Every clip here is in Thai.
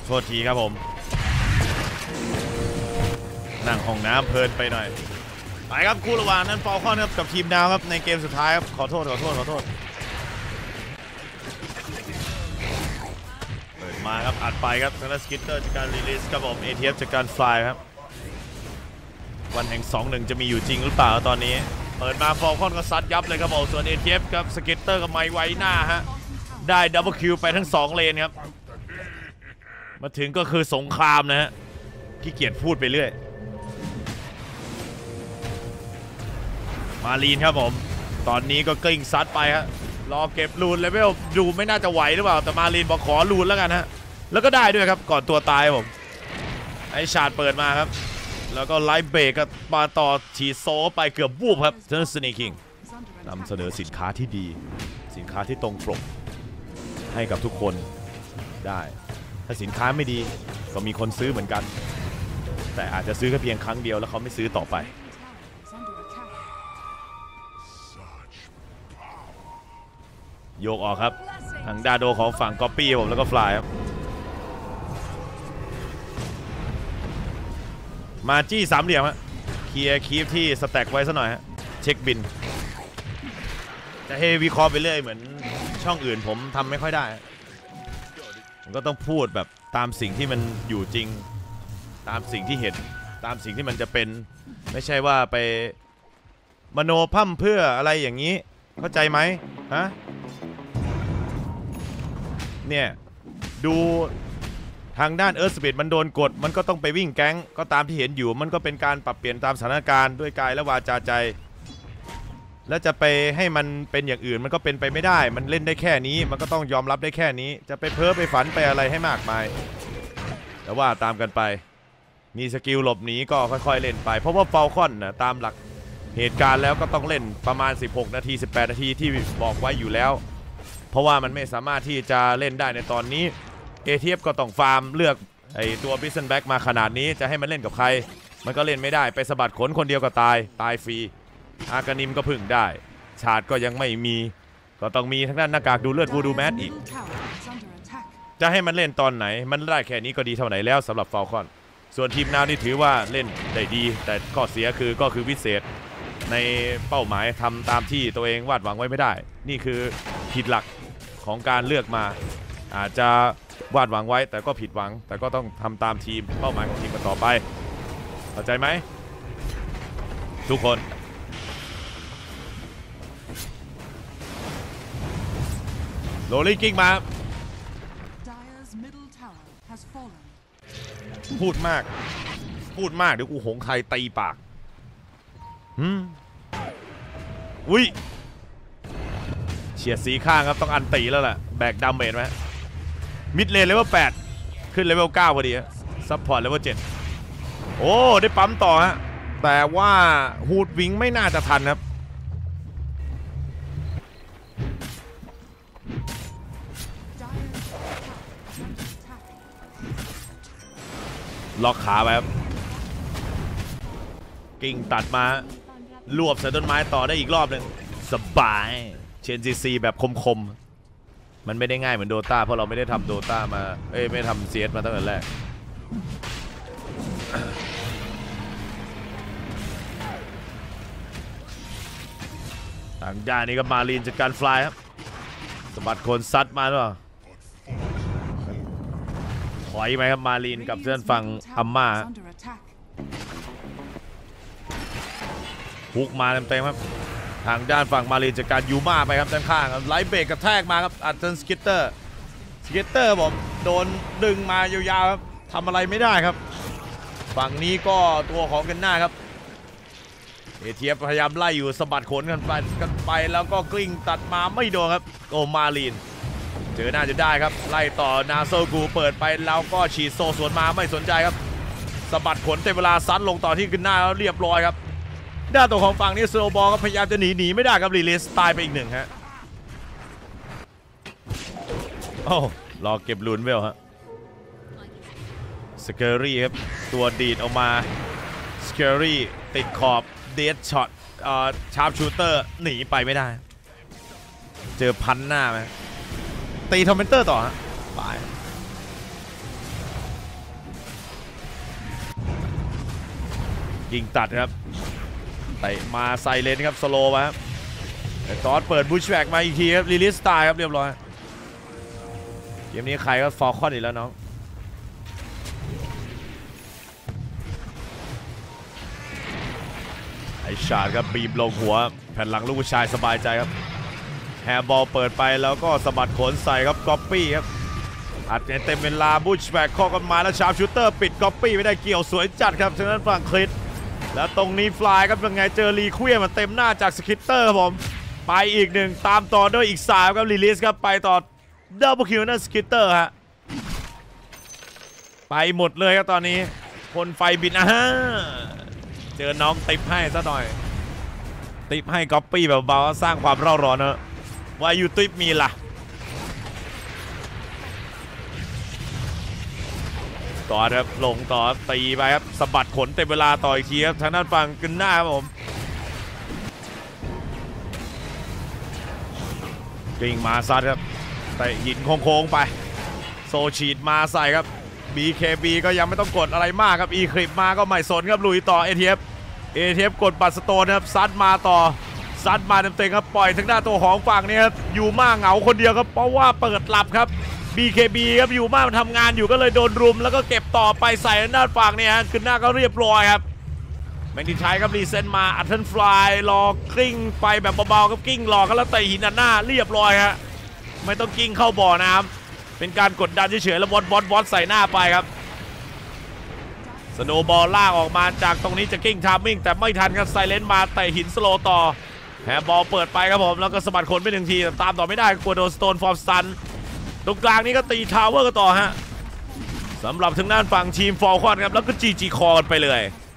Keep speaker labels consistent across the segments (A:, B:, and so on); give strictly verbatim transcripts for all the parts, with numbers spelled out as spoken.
A: โทษทีครับผมนั่งห้องน้ำเพลินไปหน่อยไปครับคู่ระหว่างนั้นฟอลคอนครับกับทีมดาวครับในเกมสุดท้ายครับขอโทษขอโทษขอโทษเปิดมาครับอัดไปครับทางด้านสกิตเตอร์จากการรีลิสครับผม เอ ที เอฟ จากการฟลายครับวันแห่ง สองหนึ่ง จะมีอยู่จริงหรือเปล่าตอนนี้เปิดมาฟอลคอนก็ซัดยับเลยครับผมส่วน เอ ที เอฟ ครับสกิตเตอร์กับไมค์ไว้หน้าฮะได้ดับเบิลคิวไปทั้งสองเลนครับมาถึงก็คือสงครามนะฮะขี้เกียจพูดไปเรื่อยมาลีนครับผมตอนนี้ก็กลิ้งซัดไปฮะรอเก็บลูนเลเวลดูไม่น่าจะไหวหรือเปล่าแต่มาลีนบอกขอลูนแล้วกันฮะแล้วก็ได้ด้วยครับก่อนตัวตายผมไอชาร์ดเปิดมาครับแล้วก็ไลฟ์เบรกกับมาต่อฉีดโซไปเกือบวูบครับเทนสนีคิงนำเสนอสินค้าที่ดีสินค้าที่ตรงปกให้กับทุกคนได้ถ้าสินค้าไม่ดีก็มีคนซื้อเหมือนกันแต่อาจจะซื้อแค่เพียงครั้งเดียวแล้วเขาไม่ซื้อต่อไปโยกออกครับทางดาโดของฝั่งก๊อปปี้ผมแล้วก็ฟลายครับมาจี้สามเหลี่ยมฮะเคลียร์คีฟที่สแต็กไว้ซะหน่อยฮะเช็คบินจะให้วิเคราะห์ไปเรื่อยเหมือนช่องอื่นผมทำไม่ค่อยได้ผมก็ต้องพูดแบบตามสิ่งที่มันอยู่จริงตามสิ่งที่เห็นตามสิ่งที่มันจะเป็นไม่ใช่ว่าไปมโนพั่มเพื่ออะไรอย่างนี้เข้าใจไหมฮะเนี่ยดูทางด้านเอิร์ธสปีดมันโดนกดมันก็ต้องไปวิ่งแก๊งก็ตามที่เห็นอยู่มันก็เป็นการปรับเปลี่ยนตามสถานการณ์ด้วยกายและวาจาใจแล้วจะไปให้มันเป็นอย่างอื่นมันก็เป็นไปไม่ได้มันเล่นได้แค่นี้มันก็ต้องยอมรับได้แค่นี้จะไปเพ้อไปฝันไปอะไรให้มากมายแต่ว่าตามกันไปมีสกิลหลบหนีก็ค่อยๆเล่นไปเพราะว่าฟอลคอนนะตามหลักเหตุการณ์แล้วก็ต้องเล่นประมาณสิบหกนาทีสิบแปดนาทีที่บอกไว้อยู่แล้วเพราะว่ามันไม่สามารถที่จะเล่นได้ในตอนนี้ เอ ที เอฟ ก็ต้องฟาร์มเลือกไอตัวบิสเซนแบ็กมาขนาดนี้จะให้มันเล่นกับใครมันก็เล่นไม่ได้ไปสะบัดขนคนเดียวก็ตายตายฟรีอากานิมก็พึ่งได้ชาร์ดก็ยังไม่มีก็ต้องมีทั้งด้านหน้ากากดูเลือดวูดูแมสอีกจะให้มันเล่นตอนไหนมันได้แค่นี้ก็ดีเท่าไหนแล้วสำหรับฟอลคอนส่วนทีมนาวนี่ถือว่าเล่นได้ดีแต่ข้อเสียคือก็คือวิเศษในเป้าหมายทำตามที่ตัวเองวาดหวังไว้ไม่ได้นี่คือผิดหลักของการเลือกมาอาจจะวาดหวังไว้แต่ก็ผิดหวังแต่ก็ต้องทำตามทีมเป้าหมายของทีมกันต่อไปเข้าใจไหมทุกคนโรลลิ่งกิ้งมาพูดมากพูดมากเดี๋ยวกูหงไทยตีปากหืมอุ้ยเฉียดสีข้างครับต้องอันตีแล้วแหละแบกดาเมจไหมมิดเลนเลเวลแปดขึ้นเลเวลเก้าพอดีซัพพอร์ตเลเวลเจ็ดโอ้ได้ปั๊มต่อฮะแต่ว่าฮูดวิงไม่น่าจะทันครับล็อกขาไปครับกิ่งตัดมารวบใส่ต้นไม้ต่อได้อีกรอบหนึ่งสบายเชนซีซีแบบคมๆมันไม่ได้ง่ายเหมือนโดตาเพราะเราไม่ได้ทำโดตามาเอ้ยไม่ทำเซียสมาตั้งแต่แรกทางด้านนี้ก็มาลีนจัดการฟลายครับสะบัดโคนซัดมาหรือเปล่าถอยไหมครับมาลีนกับเพื่อนฝั่งอัมมาฮุกมาเต็มๆครับทางด้านฝั่งมาลีนจัดการยูมาไปครับด้านข้างครับไลฟ์เบรกกระแทกมาครับอัดเซนสกิตเตอร์สกิตเตอร์ผมโดนดึงมายาวๆครับทำอะไรไม่ได้ครับฝั่งนี้ก็ตัวของกันหน้าครับเอ ที เอฟ พยายามไล่อยู่สะบัดขนกันไปกันไปแล้วก็กลิ้งตัดมาไม่โดนครับโอ้มาลีนเจอหน้าจะได้ครับไล่ต่อนาโซกูเปิดไปแล้วก็ฉีดโซสวนมาไม่สนใจครับสะบัดขนเต็มเวลาซัดลงต่อที่กันหน้าแล้วเรียบร้อยครับด้านตัวของฝั่งนี้โซบอลก็พยายามจะหนีหนีไม่ได้ครับรีเลสตายไปอีกหนึ่งฮะโอ้รอเก็บลูนเวลฮะสเกอรี่ครับตัวดีดออกมาสเกอรี่ติดขอบเดดช็อตเอ่อชาร์ปชูเตอร์หนีไปไม่ได้เจอพันหน้าไหมตีทอมเมนเตอร์ต่อฮะไปยิงตัดครับเตะมาไซเลนครับสโลว์มาครับตอนเปิดบูชแบ็กมาอีกทีครับรีลิสตายครับเรียบร้อยเกมนี้ใครก็ฟอลคอนอีกแล้วน้องไอชาร์ดครับบีบลงหัวแผ่นหลังลูกผู้ชายสบายใจครับแฮร์บอลเปิดไปแล้วก็สะบัดขนใส่ครับก๊อปปี้ครับอัดเต็มเวลาบูชแบ็กข้อกันมาแล้วชาร์ปชูเตอร์ปิดก๊อปปี้ไม่ได้เกี่ยวสวยจัดครับฉะนั้นฝั่งคลิสแล้วตรงนี้ฟลายครับยังไงเจอรีเควียมันเต็มหน้าจากสกิตเตอร์ครับผมไปอีกหนึ่งตามต่อด้วยอีกสามครับรีลิสครับไปต่อดับเบิลคิวนั่นสกิตเตอร์ฮะไปหมดเลยครับตอนนี้คนไฟบินอ่ะฮะเจอน้องติปให้ซะหน่อยติปให้ก๊อปปี้แบบเบาๆสร้างความเร่าร้อนเนอะว่าอยู่ติปมีล่ะต่อครับลงต่อตีไปครับสะบัดขนเต็มเวลาต่ออีกทีครับทางด้านฝั่งกึนหน้าครับผมกิ่งมาซัดครับเตะหินโค้งๆไปโซฉีดมาใส่ครับ บี เค บี ก็ยังไม่ต้องกดอะไรมากครับอีคลิปมาก็ไม่สนครับลุยต่อ เอ ที เอฟ เอ ที เอฟ กดบัตรสโตนครับซัดมาต่อซัดมาเต็มๆครับปล่อยทั้งหน้าตัวของฝั่งนี้ครับอยู่มาเหงาคนเดียวครับเพราะว่าเปิดหลับครับ บี เค บี ครับอยู่มาทำงานอยู่ก็เลยโดนรุมแล้วก็เก็บต่อไปใส่หน้าฝั่งเนี่ยฮะขึ้นหน้าก็เรียบร้อยครับแมงดิชัยครับรีเซนมาอัดเทนฟลายรอกลิ้งไปแบบเบาๆครับกิ้งหลอกแล้วเตะหินหน้าเรียบร้อยฮะไม่ต้องกิ้งเข้าบ่อน้ำเป็นการกดดันเฉยๆแล้วบอสบอสบอสใส่หน้าไปครับสโนบอลลากออกมาจากตรงนี้จะกิ้งทามมิ่งแต่ไม่ทันครับไซเลนมาเตะหินสโลต่อแฮร์บอลเปิดไปครับผมแล้วก็สะบัดคนไปหนึ่งทีตามต่อไม่ได้กลัวโดนสโตนฟอร์มสตันตรงกลางนี้ก็ตีทาวเวอร์กันต่อฮะสำหรับทางด้านฝั่งทีมฟอลคอนครับแล้วก็จีจีคอกันไปเล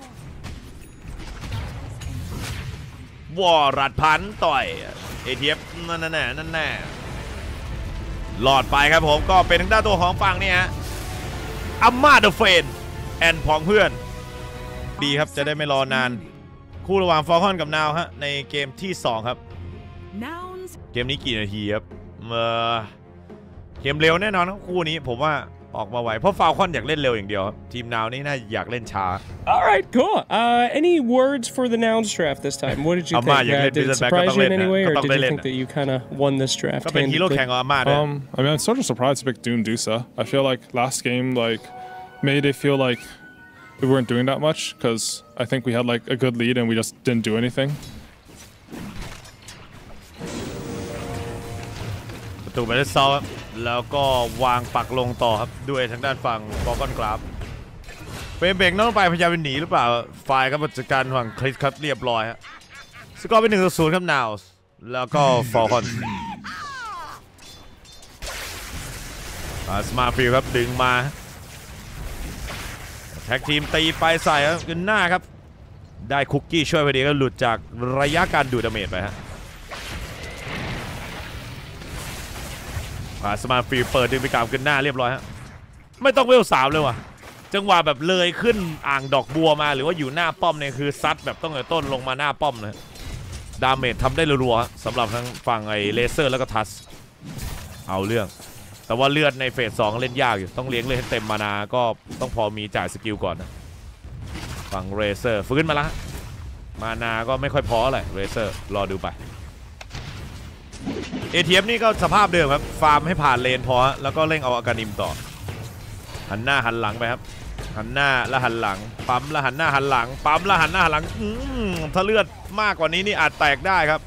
A: ยวอรัดพันต่อยเอทีเอฟนั่นแน่นั่นแน่หลอดไปครับผมก็เป็นทางด้านตัวของฝั่งนี่ฮะอัมมาเดอะเฟนแอนพองเพื่อนดีครับจะได้ไม่รอนานคู่ระหว่างฟอลคอนกับนาวฮะในเกมที่สองครับเกมนี้กี่นาทีครับเมื่อเกมเร็วแน่นอนครับคู่นี้ผมว่าออกมาไหวเพราะฟาลคอนอยากเล่นเร็วอย่างเดียวทีมนาวนี่น่าอยากเล่นช้า
B: Alright cool uh, any words for the Nouns draft this time what did you think uh, did it surprise you in any way or did you think that you kind of won this draft
A: ก็เป็นฮีโร่แข่งกับอาม่าด้วย
C: Um I mean I'm sort of surprised to pick Dune Dusa I feel like last game like made it feel like we weren't doing that much because I think we had like a good lead and we just didn't do anything
A: ประตูไปได้ซอฟแล้วก็วางปักลงต่อครับด้วยทางด้านฝั่งฟอลคอนกราฟเฟรมเบรกน้องไปพยายามหนีหรือเปล่าไฟครับจัดการฝั่งคลิสครับเรียบร้อยฮะสกอร์เป็นหนึ่งต่อศูนย์ครับนาวส์แล้วก็ฟอลคอนสมาฟิลครับดึงมาแท็กทีมตีไปใส่ครับขึ้นหน้าครับได้คุกกี้ช่วยพอดีก็หลุดจากระยะการดูดดาเมจไปฮะสมาฟิลเปิดดึงไปกล่าวขึ้นหน้าเรียบร้อยฮะไม่ต้องเวลสามเลยว่ะจังหวะแบบเลยขึ้นอ่างดอกบัวมาหรือว่าอยู่หน้าป้อมเนี่ยคือซัดแบบต้องแต่ต้นลงมาหน้าป้อมเลยดาเมจทำได้รัวๆสำหรับทั้งฝั่งไอ้เลเซอร์แล้วก็ทัสเอาเรื่องแต่ว่าเลือดในเฟสสองเล่นยากอยู่ต้องเลี้ยงเลือดให้เต็มมานาก็ต้องพอมีจ่ายสกิลก่อนนะฝั่งเรเซอร์ฟื้นมาละมานาก็ไม่ค่อยพอเลยเรเซอร์รอดูไปเอ ที เอฟ นี่ก็สภาพเดิมครับฟาร์มให้ผ่านเลนพอแล้วก็เร่งเอาอากานิมต่อหันหน้าหันหลังไปครับหันหน้าแล้วหันหลังปั๊มแล้วหันหน้าหันหลังปั๊มแล้วหันหน้าหันหลังอืมถ้าเลือดมากกว่านี้นี่อาจแตกได้ครับ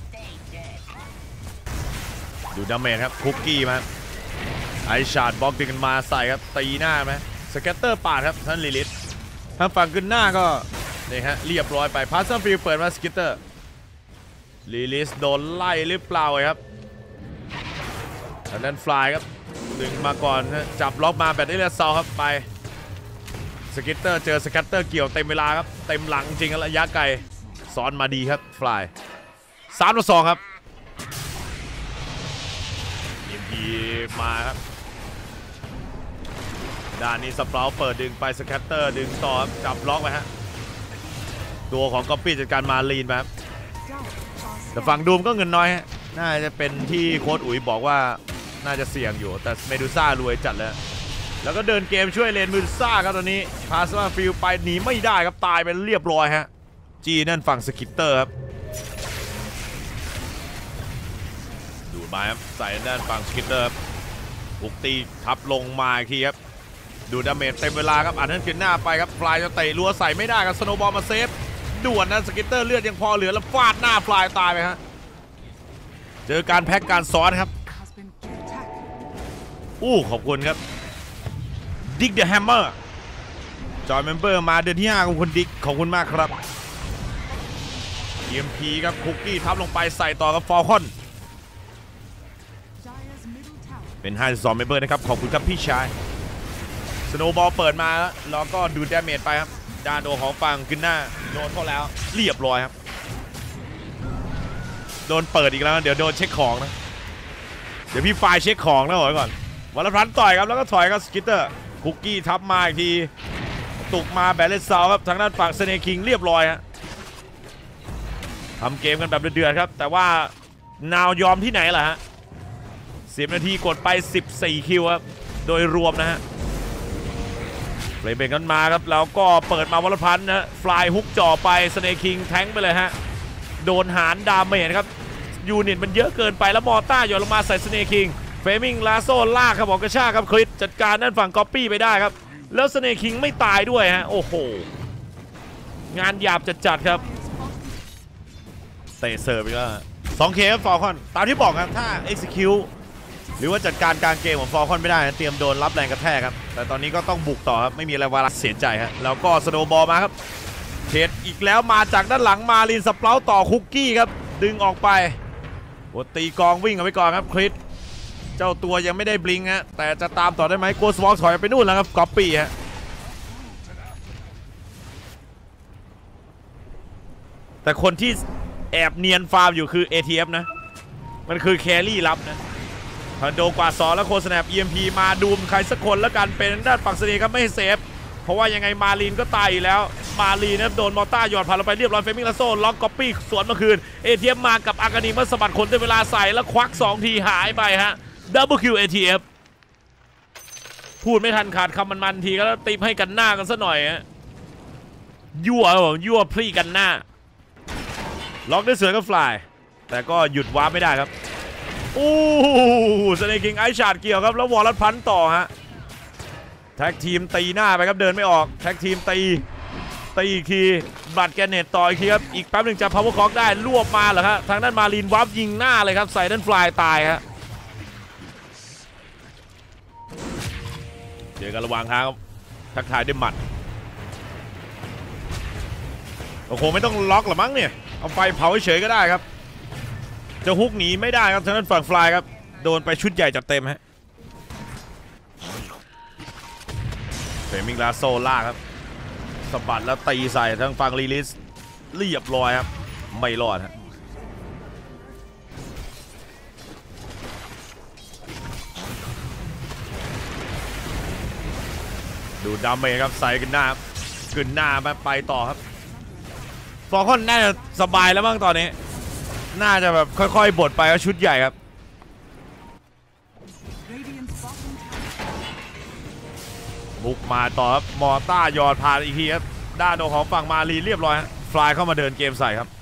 A: ดูดาเมจครับคุกกี้มาไอชาร์ดบล็อกดึงกันมาใส่ครับตีหน้าไหมสเก็ตเตอร์ปาดครับท่านลิลิททางฝั่งขึ้นหน้าก็นี่ฮะเรียบร้อยไปพาสซัมฟิลเปิดมาสเก็ตเตอร์ลิลิสโดนไล่หรือเปล่าครับทางด้านฟลายครับดึงมาก่อนจับล็อกมาแบบนี้เลยซอครับไปสเก็ตเตอร์เจอสเก็ตเตอร์เกี่ยวเต็มเวลาครับเต็มหลังจริงระยะไกลซ้อนมาดีครับฟลายสามต่อสองครับยิมพีมาครับด้านนี้สเปราเปิดดึงไปสเก็ตเตอร์ดึงต่อจับล็อกไปฮะตัวของก๊อปปี้จัดการมาลีนไปครับแต่ฝั่งดูมก็เงินน้อยฮะน่าจะเป็นที่โค้ชอุ๋ยบอกว่าน่าจะเสี่ยงอยู่แต่เมดูซ่ารวยจัดแล้วแล้วก็เดินเกมช่วยเลนมือซ่าครับตอนนี้พาสมาฟิลไปหนีไม่ได้ครับตายไปเรียบร้อยฮะจีนั่นฝั่งสกิตเตอร์ครับดูมาครับใส่ด้านฝั่งสกิตเตอร์ครับบุกตีทับลงมาอีกทีครับดูดาเมจเต็มเวลาครับอันนั้นขึ้นหน้าไปครับฟลายจะเตะรัวใส่ไม่ได้ครับสโนบอลมาเซฟด่วนนะสกิตเตอร์เลือดยังพอเหลือแล้วฟาดหน้าฟลายตายไปฮะเจอการแพ็กการซ้อนครับอู้ขอบคุณครับดิกเดอะแฮมเมอร์จอยเมมเบอร์มาเดือนที่ห้าของคุณดิกขอบคุณมากครับ อี เอ็ม พี ครับคุกกี้ทับลงไปใส่ต่อกับฟอลคอนเป็นห้าสิบสองเมมเบอร์นะครับขอบคุณครับพี่ชายสโนว์บอลเปิดมาแล้วก็ดูดาเมจไปครับด้านโดของฝั่งขึ้นหน้าโดนเขาแล้วเรียบร้อยครับโดนเปิดอีกแล้วเดี๋ยวโดนเช็คของนะเดี๋ยวพี่ไฟเช็คของนะก่อนวันละพันต่อยครับแล้วก็ถอยครับสกิตเตอร์คุกกี้ทับมาอีกทีตุกมาแบลเลสซาวครับทางด้านฝั่งสเนคิงเรียบร้อยฮะทำเกมกันแบบเดือดครับแต่ว่านาวยอมที่ไหนล่ะฮะสิบนาทีกดไปสิบสี่คิวครับโดยรวมนะฮะเปลี่ยนเป็นกันมาครับแล้วก็เปิดมาวันละพันนะฟลายฮุกจ่อไปสเนคิงแทงไปเลยฮะโดนหารดาเมจครับยูนิตมันเยอะเกินไปแล้วมอต้าหย่อนลงมาใส่สเนคิงเฟมิงลาโซลากครับบอกกระชากครับคริสจัดการนั่นฝั่งก๊อปปี้ไปได้ครับแล้วสเนคิงไม่ตายด้วยฮะโอ้โหงานหยาบจัดๆครับเตะเสิร์ฟอีกแล้วสองเคฟฟอลคอนตามที่บอกครับถ้า execute หรือว่าจัดการกลางเกมของฟอลคอนไม่ได้เตรียมโดนรับแรงกระแทกครับแต่ตอนนี้ก็ต้องบุกต่อครับไม่มีอะไรวาระเสียใจครับแล้วก็สโนว์บอลมาครับเทรดอีกแล้วมาจากด้านหลังมาลินสเปราต่อคุกกี้ครับดึงออกไปบดตีกองวิ่งเอาไว้ก่อนครับคริสเจ้าตัวยังไม่ได้บลิงฮะแต่จะตามต่อได้ไหมโกสวอล์กถอยไปนู่นแล้วครับก๊อปปี้ฮะแต่คนที่แอบเนียนฟาร์มอยู่คือ เอ ที เอฟ นะมันคือแครี่รับนะทันโดกว่าสองแล้วโคสแนป อี เอ็ม พี มาดูมใครสักคนแล้วกันเป็นด้านฝั่งเสน่ห์ครับไม่เซฟเพราะว่ายังไงมาลีนก็ตายอยู่แล้วมาลีนนะโดนมอต้าหยอดผ่านลงไปเรียบร้อยเฟมิงลาโซ่ล็อกก๊อปปี้สวนเมื่อคืนเอ ที เอฟ มากับอากานีมาสะบัดคนได้เวลาใส่แล้วควักสองทีหายไปฮะดับเบิลคิว เอ ที เอฟ พูดไม่ทันขาดคำมันๆทีก็ตีให้กันหน้ากันซะหน่อยฮะยั่วแบบยั่วพรีกันหน้าล็อกได้เสือก็ฟลายแต่ก็หยุดวาร์ปไม่ได้ครับอู้สเนคิงไอชาร์ดเกี่ยวครับแล้ววอลลัดพันต่อฮะแท็กทีมตีหน้าไปครับเดินไม่ออกแท็กทีมตีตีอีกทีบัตรแกเนตต่ออีกทีครับอีกแป๊บหนึ่งจะพาวเวอร์คล็อกได้รวบมาเหรอครับทางด้านมาลีนวาร์ปยิงหน้าเลยครับใส่ด้านฟลายตายฮะเจอกันระหว่างทางทักทายด้วยหมัดโอ้โหไม่ต้องล็อกหรอมั้งเนี่ยเอาไฟเผาเฉยก็ได้ครับจะฮุกหนีไม่ได้ครับทางด้านฝั่งฟลายครับโดนไปชุดใหญ่จัดเต็มฮะเฟมิงลาโซล่าครับสะบัดแล้วตีใส่ทางฝั่งลีลิสเรียบร้อยครับไม่รอดฮะดูดาเมจครับใส่ขึ้นหน้าขึ้นหน้ามาไปต่อครับฟอร์คอนน่าจะสบายแล้วบ้างตอนนี้น่าจะแบบค่อยๆบดไปก็ชุดใหญ่ครับบุกมาต่อครับมอต้าหยอดผ่านอีกทีครับด้านโดของฝั่งมาลีเรียบร้อยฟลายเข้ามาเดินเกมใส่ครับ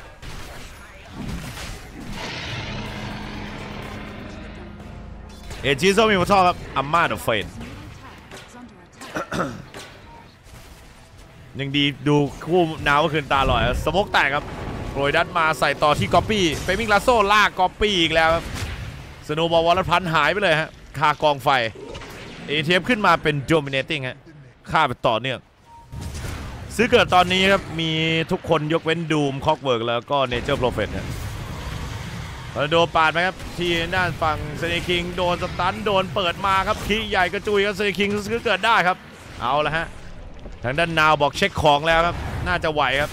A: เอจิโซมีมาทอครับอัมมาเดอะเฟนยังดีดูคู่นาวก็คืนตาลอยสโมกแตกครับโรยดันมาใส่ต่อที่ก๊อปปี้เฟมิงลาโซ่ลากก๊อปปี้อีกแล้วครับสโนว์บอลวอลพันหายไปเลยฮะคากองไฟเอ ที เอฟ ขึ้นมาเป็นโดมิเนตติ้งฮะฆ่าไปต่อเนื่องซื้อเกิดตอนนี้ครับมีทุกคนยกเว้นดูมคอกเวิร์กแล้วก็เนเจอร์โปรเฟตฮะโดนปาดไหมครับที่ด้านฝั่งเซเนคิงโดนสตันโดนเปิดมาครับขี้ใหญ่กระจุยครับเซเนคิงซื้อเกิดได้ครับเอาละฮะทางด้านนาวบอกเช็คของแล้วครับน่าจะไหวครับ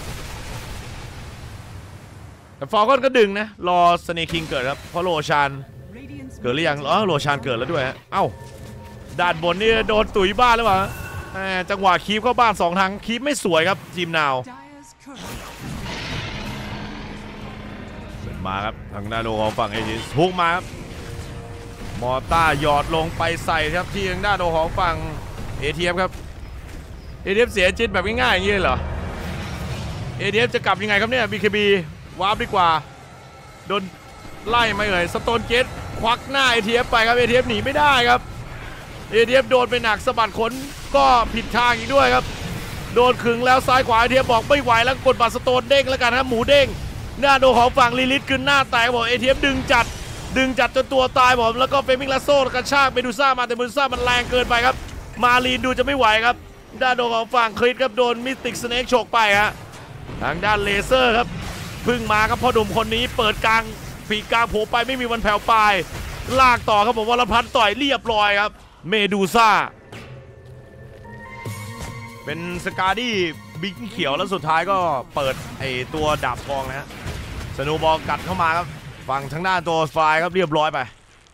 A: แต่ฟอร์คอนก็ดึงนะรอสเนคิงเกิดครับเพราะโรชานเกิดหรือยังอ๋อโรชานเกิดแล้วด้วยฮะเอ้าด้านบนนี่โดนตุ๋ยบ้านหรือเปล่าจังหวะคีบเข้าบ้านสองทางคีบไม่สวยครับทีมนาวมาครับทางด้านโลของฝั่งเอจิสฮุกมาครับมมอต้าหยอดลงไปใส่ครับที่ทางด้านของฝั่ง เอ ที เอฟ ครับ เอ ที เอฟ เสียจิตแบบง่ายๆอย่างนี้เหรอ เอ ที เอฟ จะกลับยังไงครับเนี่ย บี เค บี วาร์ปดีกว่าโดนไล่ไม่เอ่ยสโตนเกตควักหน้า เอ ที เอฟ ไปครับ เอ ที เอฟ หนีไม่ได้ครับ เอ ที เอฟ โดนไปหนักสะบัดขนก็ผิดทางอีกด้วยครับโดนขึงแล้วซ้ายขวา เอ ที เอฟ บอกไม่ไหวแล้วกดบัตรสโตนเด้งแล้วกันครับหมูเด้งหน้าโดของฝั่งลิลิตขึ้นหน้าแตกบอก เอ ที เอฟ ดึงจัดดึงจัดจนตัวตายผมแล้วก็เฟมิงลาโซ่กระชากเมดูซ่ามาแต่เมดูซ่ามันแรงเกินไปครับมาลีนดูจะไม่ไหวครับด้านโดของฝั่งคริสครับโดนมิสติกสเนกฉกไปฮะทางด้านเลเซอร์ครับพึ่งมาครับพ่อหนุ่มคนนี้เปิดกลางฝีกลางโผล่ไปไม่มีวันแผ่วปลายลากต่อครับผมวรพันธ์ต่อยเรียบร้อยครับเมดูซ่าเป็นสกาดี้บิ๊กเขียวแล้วสุดท้ายก็เปิดไอตัวดาบทองนะฮะสโนว์บอลกัดเข้ามาครับฝั่งทางด้านตัวไฟครับเรียบร้อยไป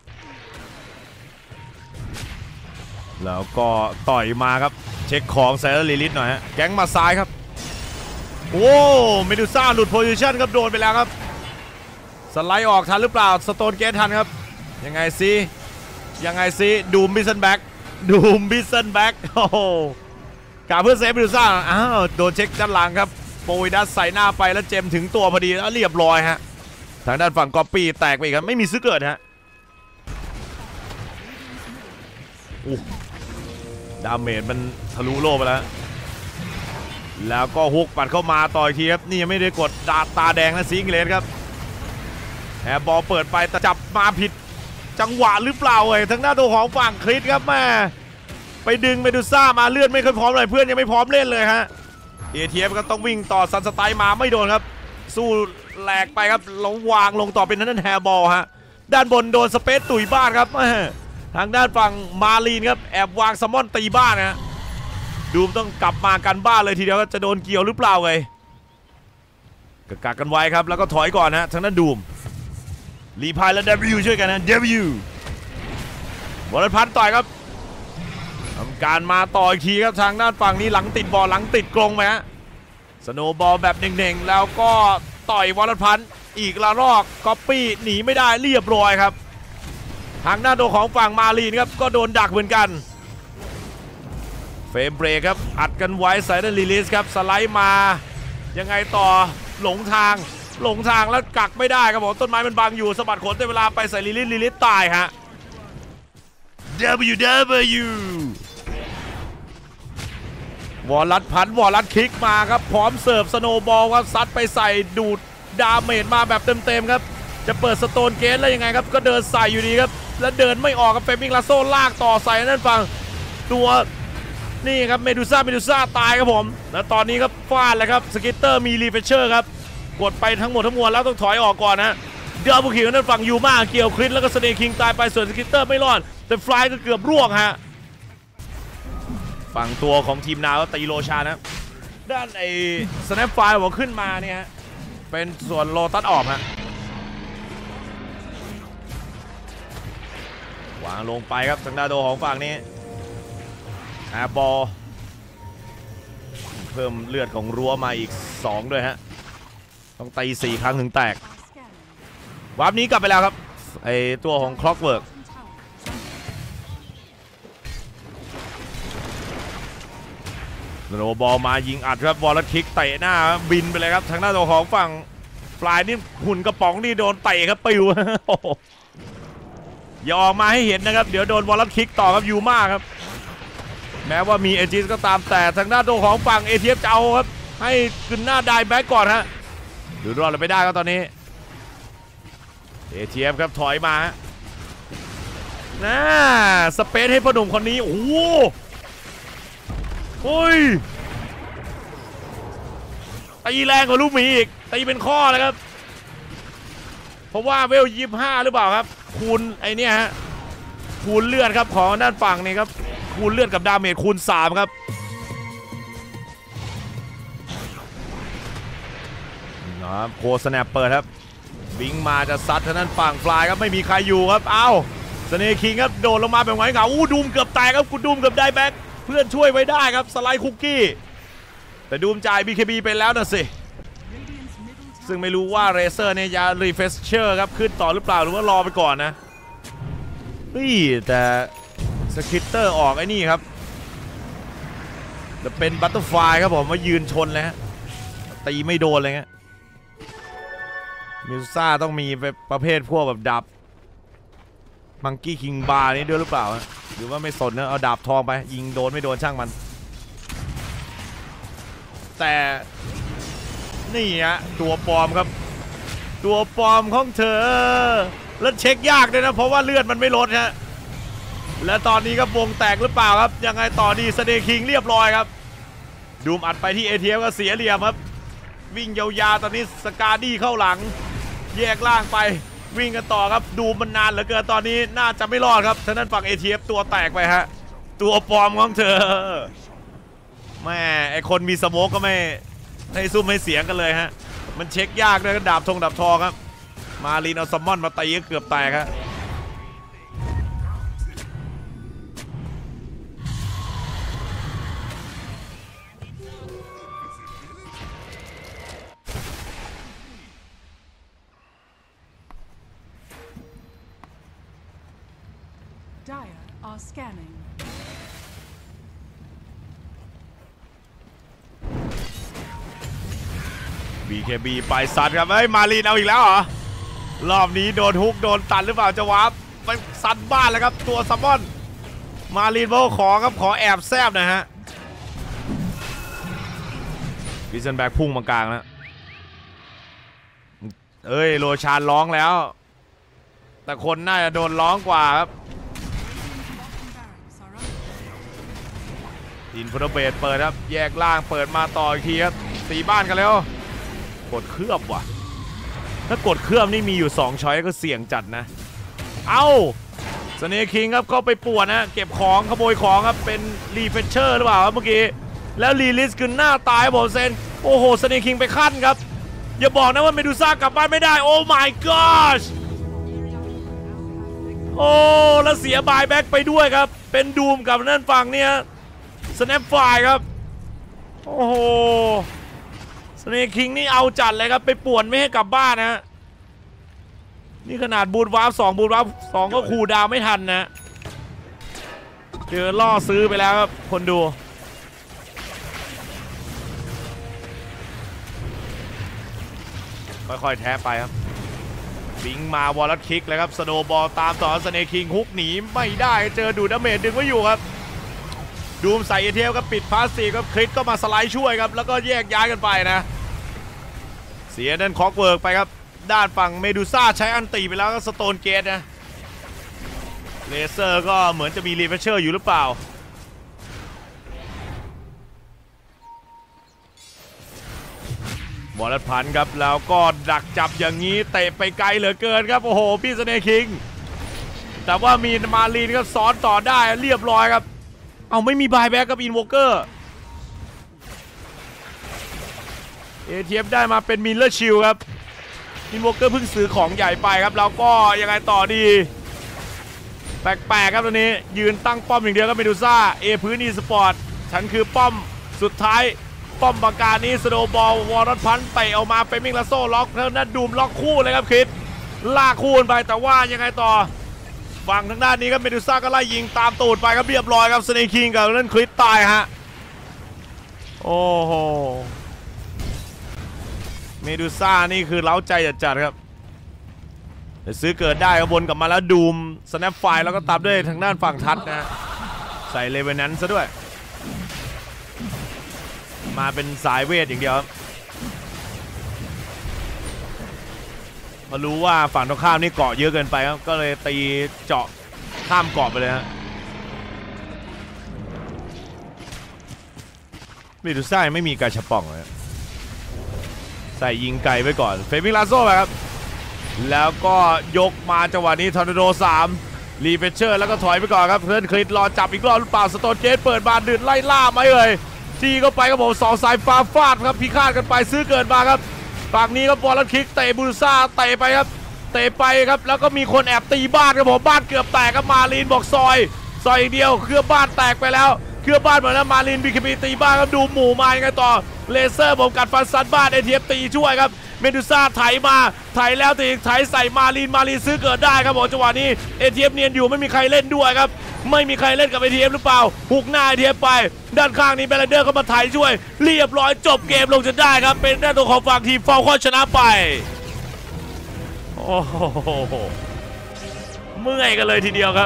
A: แล้วก็ต่อยมาครับเช็คของไซเลอร์ลิลิตหน่อยฮะแก๊งมาซ้ายครับโอ้เมดูซ่าหลุดโพซิชันครับโดนไปแล้วครับสไลด์ออกทันหรือเปล่าสโตนเกตทันครับยังไงซิยังไงซิดูมบิสเซนแบ็กดูมบิสเซนแบ็กโอ้โหกาเพื่อเซฟเมดูซ่าอ้าวโดนเช็คด้านหลังครับโปรวิดัสใส่หน้าไปแล้วเจมถึงตัวพอดีแล้วเรียบร้อยฮะทางด้านฝั่งกอปปี้แตกไปอีกครับไม่มีซื้อเกิดฮะอู้ดาเมจมันทะลุโลกไปแล้วแล้วก็ฮุกปัดเข้ามาต่ออีกทีครับนี่ยังไม่ได้กดดาตาแดงนะซิงเลสครับแอร์บอลเปิดไปแต่จับมาผิดจังหวะหรือเปล่าเอ่ยทางหน้าตัวของฝั่งคริสครับแม่ไปดึงเมดูซ่ามาเลื่อนไม่ค่อยพร้อมเลยเพื่อนยังไม่พร้อมเล่นเลยฮะ เอ ที เอฟ ก็ต้องวิ่งต่อซันสไตล์มาไม่โดนครับสู้แหลกไปครับแล้ววางลงต่อเป็นนั่นแฮร์บอลฮะด้านบนโดนสเปซตุ๋ยบ้านครับทางด้านฝั่งมาลีนครับแอบวางซัมมอนตีบ้านนะดูมต้องกลับมากันบ้านเลยทีเดียวจะโดนเกี่ยวหรือเปล่าเลยกักกันไว้ครับแล้วก็ถอยก่อนฮะทางด้านดูมรีพายและ ดับเบิลยู ช่วยกันนะ ดับเบิลยู วรพันธ์ต่อยครับทำการมาต่ออีกทีครับทางด้านฝั่งนี้หลังติดบอลหลังติดกรงไปฮะสโนว์บอลแบบเน่งๆแล้วก็ต่อยวรพันธ์อีกละรอกก๊อปปี้หนีไม่ได้เรียบร้อยครับทางหน้าตัวของฝั่งมาลีนครับก็โดนดักเหมือนกันเฟรมเบรกครับอัดกันไว้ไซเดนลิลิสครับสไลด์มายังไงต่อหลงทางหลงทางแล้วกักไม่ได้ครับผมต้นไม้มันบังอยู่สะบัดขนแต่เวลาไปใส่ลิลิสลิลิสตายฮะ ดับเบิลยู ดับเบิลยู วอลลัดพันวอลลัดคิกมาครับพร้อมเสิร์ฟสโนว์บอลครับซัดไปใส่ดูดดาเมจมาแบบเต็มๆครับจะเปิดสโตนเกตแล้วยังไงครับก็เดินใส่อยู่ดีครับแล้วเดินไม่ออกกับเฟมิงลาโซ่ลากต่อใส่นั่นฟังตัวนี่ครับเมดูซ่าเมดูซ่าตายครับผมแล้วตอนนี้ครับฟาดเลยครับสกิตเตอร์มีรีเฟชเชอร์ครับกดไปทั้งหมดทั้งมวลแล้วต้องถอยออกก่อนนะเดี๋ยวบุกขิวนั่นฝั่งยูมาเกี่ยวคริสแล้วก็สเนคิงตายไปส่วนสกิตเตอร์ไม่รอดแต่ฟลายก็เกือบร่วงฮะฝั่งตัวของทีมนาวก็ตีโลชานะด้านไอ้สแนปไฟล์บอกขึ้นมาเนี่ยฮะเป็นส่วนโลตัสออกฮะวางลงไปครับทางด้านโดของฝั่งนี้แอร์บอลเพิ่มเลือดของรั้วมาอีกสองด้วยฮะต้องตีสี่ครั้งถึงแตกวาร์ปนี้กลับไปแล้วครับไอตัวของคล็อกเวิร์กสโนว์บอลมายิงอัดครับวอลลัดคิกเตะหน้าบินไปเลยครับทางหน้าตัวของฝั่งปลายนี่หุ่นกระป๋องนี่โดนเตะครับปิวอย่าออกมาให้เห็นนะครับเดี๋ยวโดนวอลลัดคิกต่อครับยูมาครับแม้ว่ามีเอจิสก็ตามแต่ทางหน้าตัวของฝั่ง เอ ที เอฟ จะเอาครับให้ขึ้นหน้าไดแบ็กก่อนฮะดูรอดเลยไม่ได้ครับตอนนี้ เอ ที เอฟ ครับถอยมาน่าสเปซให้พ่อหนุ่มคนนี้โอ้โหโอ้ยตีแรงกว่าลูกหมีอีกตีเป็นข้อเลยครับเพราะว่าเวลยี่สิบห้าหรือเปล่าครับคูณไอเนี้ยฮะคูณเลือดครับของด้านฝั่งนี้ครับคูณเลือดกับดาเมจคูณสามครับนะครับโคสแนปเปิดครับบิงมาจะซัดทางด้านฝั่งฟลายครับไม่มีใครอยู่ครับเอ้าสเนคิงครับโดดลงมาแบบไงเหงาอู้ดูมเกือบแตกครับกูดูมเกือบได้แบ็คเพื่อนช่วยไว้ได้ครับสไลด์คุกกี้แต่ดูมจ่าย บี เค บี ไปแล้วนะสิซึ่งไม่รู้ว่าเรเซอร์เนี่ยจะรีเฟชเชอร์ครับขึ้นต่อหรือเปล่าหรือว่ารอไปก่อนนะนี่แต่สกิตเตอร์ออกไอ้นี่ครับจะเป็นบัตเตอร์ไฟครับผมมายืนชนเลยฮะตีไม่โดนเลยฮะมิวซ่าต้องมีประเภทพวกแบบดาบมังกี้คิงบาร์นี้ด้วยหรือเปล่าหรือว่าไม่สนนะเอาดาบทองไปยิงโดนไม่โดนช่างมันแต่นี่ฮะตัวปลอมครับตัวปลอมของเธอแล้วเช็คยากด้วยนะเพราะว่าเลือดมันไม่ลดฮะและตอนนี้ครับวงแตกหรือเปล่าครับยังไงต่อดีสเนคิงเรียบร้อยครับดูมอัดไปที่ เอ ที เอฟ ก็เสียเหลี่ยมครับวิ่งยาวๆตอนนี้สกาดี้เข้าหลังแยกล่างไปวิ่งกันต่อครับดูมันนานเหลือเกินตอนนี้น่าจะไม่รอดครับฉะนั้นฝั่ง เอ ที เอฟ ตัวแตกไปฮะตัวปลอมของเธอแม่ไอคนมีสโมกก็ไม่ให้ซุ่มให้เสียงกันเลยฮะมันเช็คยากด้วยดาบทงดาบทองครับมาลีนเอาซัมมอนมาตีก็เกือบแตกครับบี เค บี ไปซัดครับเฮ้ยมาลีนเอาอีกแล้วเหรอรอบนี้โดนฮุกโดนตันหรือเปล่าจะวาร์ปไปซัดบ้านแล้วครับตัวซัมมอนมาลีนบอกขอครับขอแอบแซบนะฮะดิซันแบ็กพุ่งมากลางแล้วเอ้ยโรชานร้องแล้วแต่คนน่าจะโดนร้องกว่าครับอินฟุตเบสเปิดครับแยกล่างเปิดมาต่ออีกทีครับตีบ้านกันแล้วกดเคลือบว่ะถ้ากดเคลือบนี่มีอยู่สองช้อยก็เสี่ยงจัดนะเอ้าสเนคิงครับก็ไปป่วนนะเก็บของขโมยของครับเป็นรีเฟชเชอร์หรือเปล่าครับเมื่อกี้แล้วรีลิสคือหน้าตายบอกเซนโอ้โหสเนคิงไปขั้นครับอย่าบอกนะว่าเมดูซ่ากลับบ้านไม่ได้โอ้ my gosh โอ้แล้วเสียบายแบ็กไปด้วยครับเป็นดูมกับนั่นฝั่งเนี่ยสแนปไฟครับโอ้โหสเนคิงนี่เอาจัดเลยครับไปป่วนไม่ให้กลับบ้านนะนี่ขนาดบูทวาร์ปสองบูทวาร์ปสองก็คูลดาวน์ไม่ทันนะเจอล่อซื้อไปแล้วครับคนดูค่อยๆแท้ไปครับบิงมาวอลลัตคิกเลยครับสโนบอลตามต่อสเนคิงฮุกหนีไม่ได้เจอดูดาเมจดึงไว้อยู่ครับดูมใส่เอเทียลก็ปิดพาสซีฟครับคริสก็มาสไลด์ช่วยครับแล้วก็แยกย้ายกันไปนะเสียนั่นคอกเวิร์กไปครับด้านฝั่งเมดูซ่าใช้อันตีไปแล้วก็สโตนเกตนะเลเซอร์ก็เหมือนจะมีรีเฟชเชอร์อยู่หรือเปล่าบอลลัดพันครับแล้วก็ดักจับอย่างนี้เตะไปไกลเหลือเกินครับโอ้โหพี่สเนคิงแต่ว่ามีมาลีนก็ซ้อนต่อได้เรียบร้อยครับเอาไม่มีบายแบ็กกับอินโวเกอร์เอ ที เอฟ ได้มาเป็นมิลเลอร์ชิลครับอินโวเกอร์เพิ่งซื้อของใหญ่ไปครับแล้วก็ยังไงต่อดีแปลกๆครับตอนนี้ยืนตั้งป้อมอย่างเดียวก็เมดูซ่าเอพื้นอีสปอร์ตฉันคือป้อมสุดท้ายป้อมปากกานี้สโนบอลวอร์ดพันเตะออกมาเป็นมิงลาโซ่ล็อกแล้วนัดดูมล็อกคู่เลยครับคิดลากคู่ไปแต่ว่ายังไงต่อฝั่งทางด้านนี้ครับเมดูซ่าก็ไล่ยิงตามตูดไปครับเรียบร้อยครับสเนคิงกับเล่นคริสตายฮะโอ้โหเมดูซ่านี่คือเล้าใจจัดๆครับซื้อเกิดได้ก็วนกลับมาแล้วดูมสแนปไฟแล้วก็ตามด้วยทางด้านฝั่งทัดนะใส่เลเวนนั้นซะด้วยมาเป็นสายเวทอย่างเดียวมารู้ว่าฝั่งตรงข้ามนี่เกาะเยอะเกินไปครับก็เลยตีเจาะข้ามเกาะไปเลยฮะเมดูซ่าไม่มีกาชาป่องเลยใส่ยิงไกลไว้ก่อนเฟมิงลาโซ่ไปครับแล้วก็ยกมาจังหวะนี้ทอร์นาโดสามรีเฟชเชอร์แล้วก็ถอยไปก่อนครับเพื่อนคลิดรอจับอีกรอบหรือเปล่าสโตนเกตเปิดบานดืดไล่ล่าไหมเอ่ยจีก็ไปครับผมสองสายฟ้าฟาดครับพิฆาตกันไปซื้อเกิดมาครับฝั่งนี้ครับบอลลัดคิกเตะบูซ่าเตะไปครับเตะไปครับแล้วก็มีคนแอบตีบ้านครับผมบ้านเกือบแตกครับมาลีนบอกซอยซอยอีกเดียวเครือบ้านแตกไปแล้วเครือบ้านเหมือนแล้วมาลีนบีเคบีตีบ้านครับดูหมู่มายังไงต่อเลเซอร์ผมกัดฟันซัดบ้านเอทีเอฟตีช่วยครับเมดูซ่าไถมาไถแล้วตีไถใส่มาลีนมาลีนซื้อเกิดได้ครับผมจังหวะนี้ เอ ที เอฟ เนียนอยู่ไม่มีใครเล่นด้วยครับไม่มีใครเล่นกับ เอ ที เอฟ หรือเปล่าหุกหน้า เอ ที เอฟ ไปด้านข้างนี้เบลเดอร์ก็มาไถช่วยเรียบร้อยจบเกมลงจนได้ครับเป็นด้านตัวของฝั่งทีมฟอลคอนชนะไปโอ้โหเมื่อยกันเลยทีเดียวครับ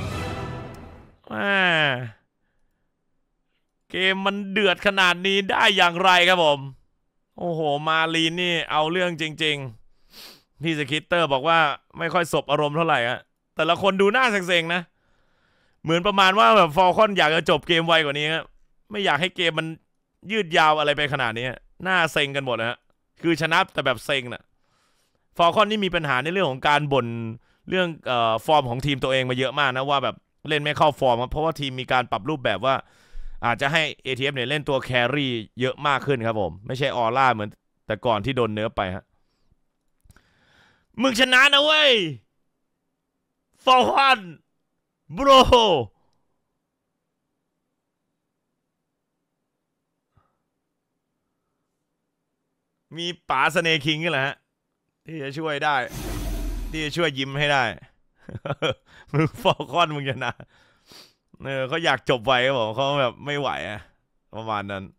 A: เกมมันเดือดขนาดนี้ได้อย่างไรครับผมโอ้โหมาลีนนี่เอาเรื่องจริงๆพี่สคิตเตอร์บอกว่าไม่ค่อยสบอารมณ์เท่าไหร่อะแต่ละคนดูหน้าเซ็งๆนะเหมือนประมาณว่าแบบฟอลคอนอยากจะจบเกมไวกว่านี้ครับไม่อยากให้เกมมันยืดยาวอะไรไปขนาดนี้หน้าเซ็งกันหมดนะฮะคือชนะแต่แบบเซ็งน่ะฟอลคอนนี่มีปัญหาในเรื่องของการบ่นเรื่องเอ่อฟอร์มของทีมตัวเองมาเยอะมากนะว่าแบบเล่นไม่เข้าฟอร์มครับเพราะว่าทีมมีการปรับรูปแบบว่าอาจจะให้ เอ ที เอฟ เนี่ยเล่นตัวแครี่เยอะมากขึ้นครับผมไม่ใช่ออร่าเหมือนแต่ก่อนที่โดนเนื้อไปฮะมึงชนะนะเว้ยฟอลคอนบรมีป๋าสเนคิงนี่แหละฮะที่จะช่วยได้ที่จะช่วยยิ้มให้ได้มึงฟอลคอนมึงชนะเออเขาอยากจบไวครับผมเขาแบบไม่ไหวอะประมาณนั้น